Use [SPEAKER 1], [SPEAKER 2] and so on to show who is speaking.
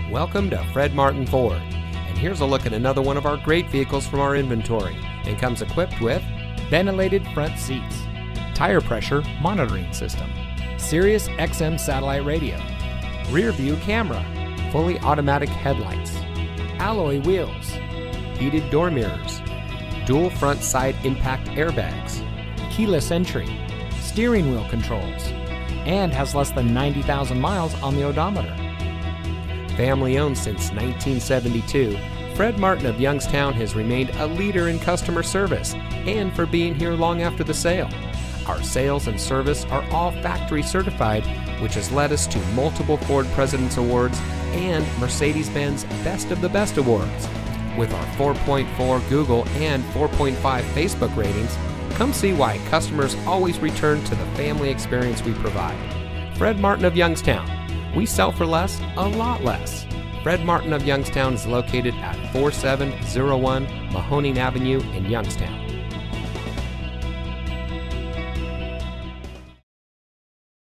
[SPEAKER 1] Welcome to Fred Martin Ford, and here's a look at another one of our great vehicles from our inventory, and comes equipped with
[SPEAKER 2] ventilated front seats, tire pressure monitoring system, Sirius XM satellite radio,
[SPEAKER 1] rear view camera, fully automatic headlights,
[SPEAKER 2] alloy wheels,
[SPEAKER 1] heated door mirrors, dual front side impact airbags,
[SPEAKER 2] keyless entry, steering wheel controls, and has less than 90,000 miles on the odometer.
[SPEAKER 1] Family owned since 1972, Fred Martin of Youngstown has remained a leader in customer service and for being here long after the sale. Our sales and service are all factory certified, which has led us to multiple Ford President's Awards and Mercedes-Benz Best of the Best Awards. With our 4.4 Google and 4.5 Facebook ratings, come see why customers always return to the family experience we provide. Fred Martin of Youngstown. We sell for less, a lot less. Fred Martin of Youngstown is located at 4701 Mahoning Avenue in Youngstown.